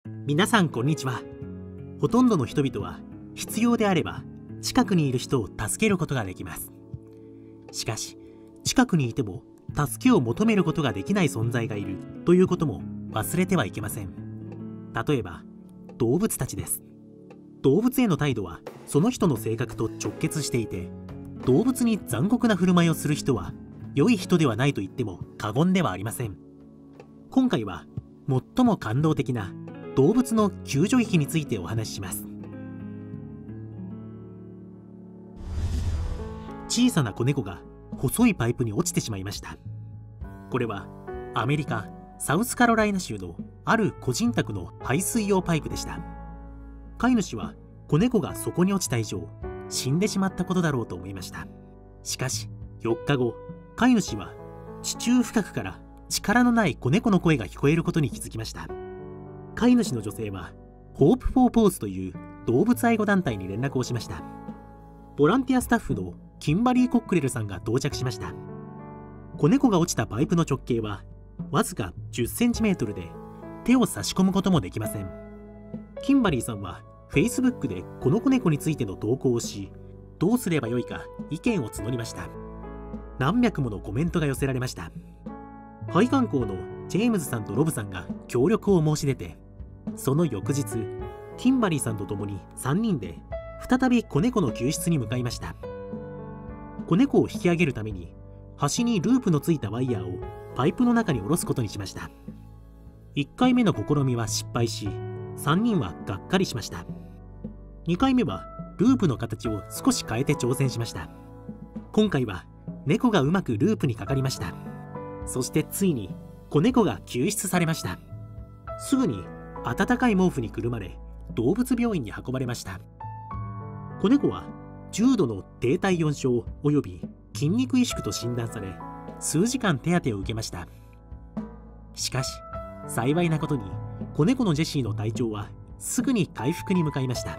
皆さんこんにちは。ほとんどの人々は必要であれば近くにいる人を助けることができます。しかし近くにいても助けを求めることができない存在がいるということも忘れてはいけません。例えば動物たちです。動物への態度はその人の性格と直結していて、動物に残酷な振る舞いをする人は良い人ではないと言っても過言ではありません。今回は最も感動的な動物の救助劇についてお話しします。小さな子猫が細いパイプに落ちてしまいました。これはアメリカサウスカロライナ州のある個人宅の排水用パイプでした。飼い主は子猫がそこに落ちた以上死んでしまったことだろうと思いました。しかし4日後、飼い主は地中深くから力のない子猫の声が聞こえることに気づきました。飼い主の女性はホープ・フォー・ポーズという動物愛護団体に連絡をしました。ボランティアスタッフのキンバリー・コックレルさんが到着しました。子猫が落ちたパイプの直径はわずか10センチメートルで、手を差し込むこともできません。キンバリーさんは Facebook でこの子猫についての投稿をし、どうすればよいか意見を募りました。何百ものコメントが寄せられました。配管工のジェームズさんとロブさんが協力を申し出て、その翌日キンバリーさんと共に3人で再び子猫の救出に向かいました。子猫を引き上げるために端にループのついたワイヤーをパイプの中に下ろすことにしました。1回目の試みは失敗し、3人はがっかりしました。2回目はループの形を少し変えて挑戦しました。今回は猫がうまくループにかかりました。そしてついに子猫が救出されました。すぐに温かい毛布にくるまれ動物病院に運ばれました。子猫は重度の低体温症および筋肉萎縮と診断され、数時間手当てを受けました。しかし幸いなことに子猫のジェシーの体調はすぐに回復に向かいました。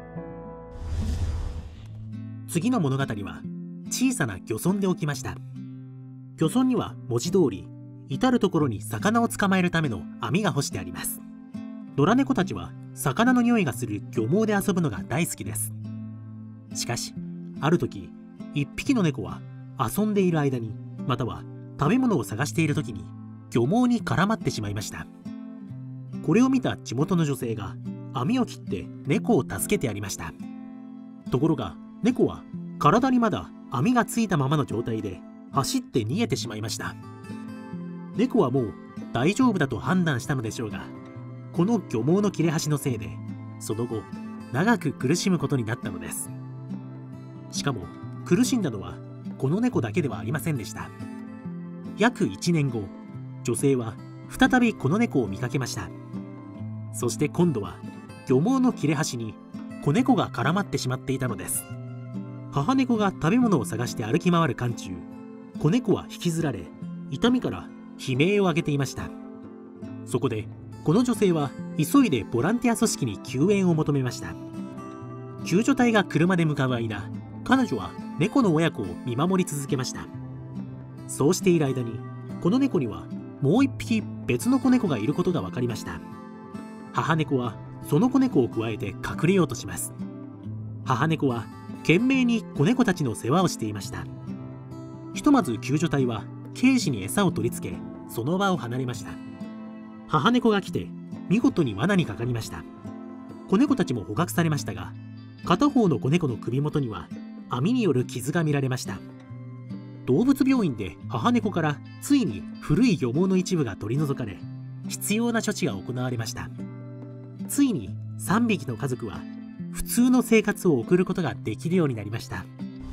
次の物語は小さな漁村で起きました。漁村には文字通り至る所に魚を捕まえるための網が干してあります。野良猫たちは魚の匂いがする漁網で遊ぶのが大好きです。しかしある時、一匹の猫は遊んでいる間に、または食べ物を探している時に漁網に絡まってしまいました。これを見た地元の女性が網を切って猫を助けてやりました。ところが猫は体にまだ網がついたままの状態で走って逃げてしまいました。猫はもう大丈夫だと判断したのでしょうが、この漁網の切れ端のせいでその後長く苦しむことになったのです。しかも苦しんだのはこの猫だけではありませんでした。約1年後、女性は再びこの猫を見かけました。そして今度は漁網の切れ端に子猫が絡まってしまっていたのです。母猫が食べ物を探して歩き回る間中、子猫は引きずられ痛みから悲鳴を上げていました。そこでこの女性は急いでボランティア組織に救援を求めました。救助隊が車で向かう間、彼女は猫の親子を見守り続けました。そうしている間にこの猫にはもう一匹別の子猫がいることが分かりました。母猫はその子猫をくわえて隠れようとします。母猫は懸命に子猫たちの世話をしていました。ひとまず救助隊はケージに餌を取り付け、その場を離れました。母猫が来て見事に罠にかかりました。子猫たちも捕獲されましたが、片方の子猫の首元には網による傷が見られました。動物病院で母猫からついに古い漁網の一部が取り除かれ、必要な処置が行われました。ついに3匹の家族は普通の生活を送ることができるようになりました。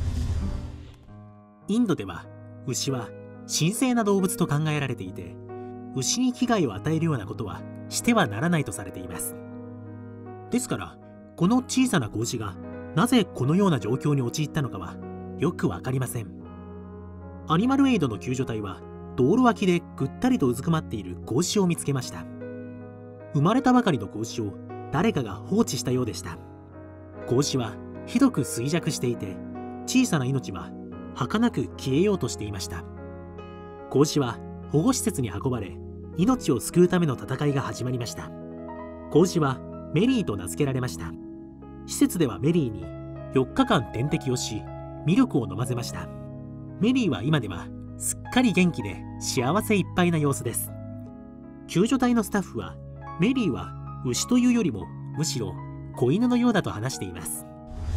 インドでは牛は神聖な動物と考えられていて、牛に危害を与えるようなことはしてはならないとされています。ですからこの小さな子牛がなぜこのような状況に陥ったのかはよくわかりません。アニマルエイドの救助隊は道路脇でぐったりとうずくまっている子牛を見つけました。生まれたばかりの子牛を誰かが放置したようでした。子牛はひどく衰弱していて、小さな命は儚く消えようとしていました。子牛は保護施設に運ばれ、命を救うための戦いが始まりました。 子牛はメリーと名付けられました。施設ではメリーに4日間点滴をし、ミルクを飲ませました。メリーは今ではすっかり元気で幸せいっぱいな様子です。救助隊のスタッフはメリーは牛というよりもむしろ子犬のようだと話しています。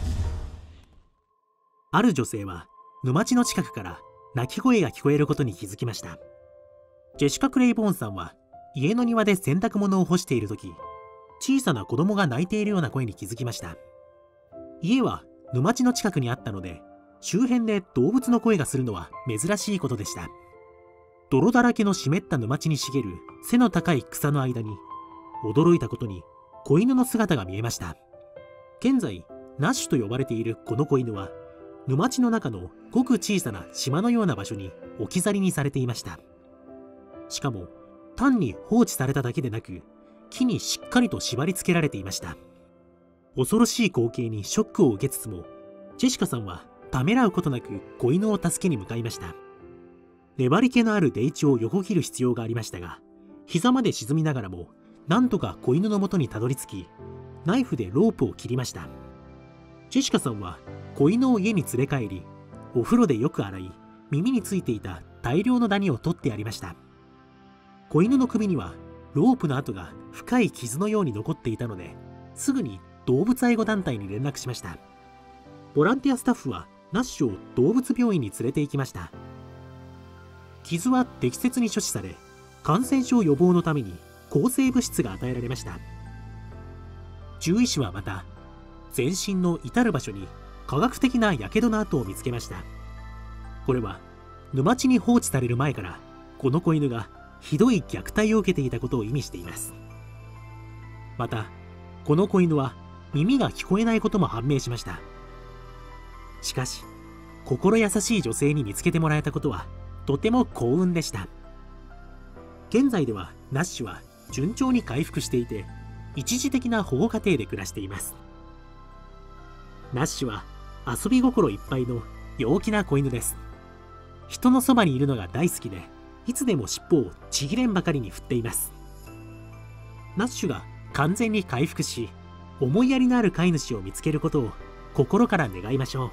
ある女性は沼地の近くから鳴き声が聞こえることに気づきました。ジェシカ・クレイボーンさんは家の庭で洗濯物を干している時、小さな子供が泣いているような声に気づきました。家は沼地の近くにあったので、周辺で動物の声がするのは珍しいことでした。泥だらけの湿った沼地に茂る背の高い草の間に、驚いたことに子犬の姿が見えました。現在ナッシュと呼ばれているこの子犬は、沼地の中のごく小さな島のような場所に置き去りにされていました。しかも単に放置されただけでなく、木にしっかりと縛り付けられていました。恐ろしい光景にショックを受けつつも、ジェシカさんはためらうことなく子犬を助けに向かいました。粘り気のある電柱を横切る必要がありましたが、膝まで沈みながらもなんとか子犬のもとにたどり着き、ナイフでロープを切りました。ジェシカさんは子犬を家に連れ帰り、お風呂でよく洗い、耳についていた大量のダニを取ってやりました。子犬の首にはロープの跡が深い傷のように残っていたので、すぐに動物愛護団体に連絡しました。ボランティアスタッフはナッシュを動物病院に連れて行きました。傷は適切に処置され、感染症予防のために抗生物質が与えられました。獣医師はまた全身の至る場所に科学的な火傷の跡を見つけました。これは沼地に放置される前からこの子犬がひどい虐待を受けていたことを意味しています。またこの子犬は耳が聞こえないことも判明しました。しかし心優しい女性に見つけてもらえたことはとても幸運でした。現在ではナッシュは順調に回復していて、一時的な保護家庭で暮らしています。ナッシュは遊び心いっぱいの陽気な子犬です。人のそばにいるのが大好きで、いつでも尻尾をちぎれんばかりに振っています。ナッシュが完全に回復し、思いやりのある飼い主を見つけることを心から願いましょう。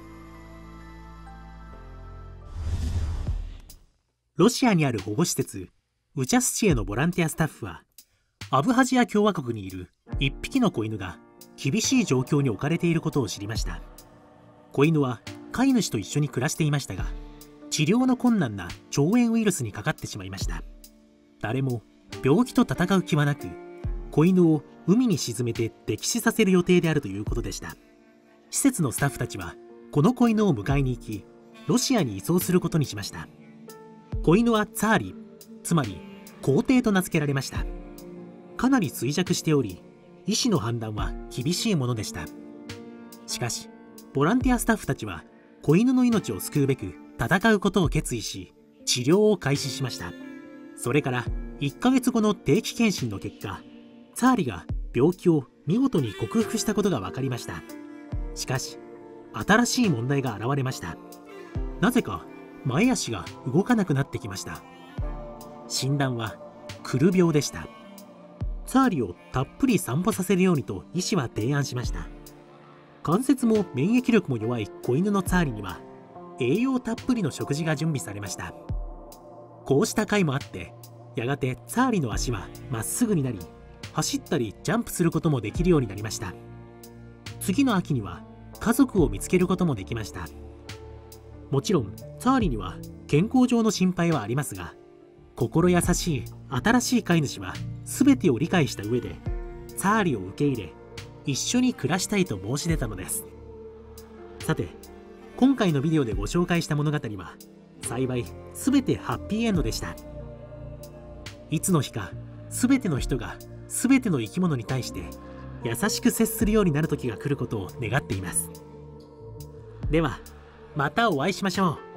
ロシアにある保護施設ウチャスチエのボランティアスタッフは、アブハジア共和国にいる1匹の子犬が厳しい状況に置かれていることを知りました。子犬は飼い主と一緒に暮らしていましたが、治療の困難な腸炎ウイルスにかかってしまいました。誰も病気と戦う気はなく、子犬を海に沈めて溺死させる予定であるということでした。施設のスタッフたちはこの子犬を迎えに行き、ロシアに移送することにしました。子犬はツァーリ、つまり皇帝と名付けられました。かなり衰弱しており、医師の判断は厳しいものでした。しかしボランティアスタッフたちは子犬の命を救うべく戦うことを決意し、治療を開始しました。それから1ヶ月後の定期検診の結果、ツァーリが病気を見事に克服したことが分かりました。しかし新しい問題が現れました。なぜか前足が動かなくなってきました。診断はクル病でした。ツァーリをたっぷり散歩させるようにと医師は提案しました。関節も免疫力も弱い子犬のツァーリには栄養たっぷりの食事が準備されました。こうした甲斐もあって、やがてツァーリの足はまっすぐになり、走ったりジャンプすることもできるようになりました。次の秋には家族を見つけることもできました。もちろんツァーリには健康上の心配はありますが、心優しい新しい飼い主は全てを理解した上でツァーリを受け入れ、一緒に暮らしたいと申し出たのです。さて、今回のビデオでご紹介した物語は幸い全てハッピーエンドでした。いつの日か全ての人が全ての生き物に対して優しく接するようになる時が来ることを願っています。ではまたお会いしましょう。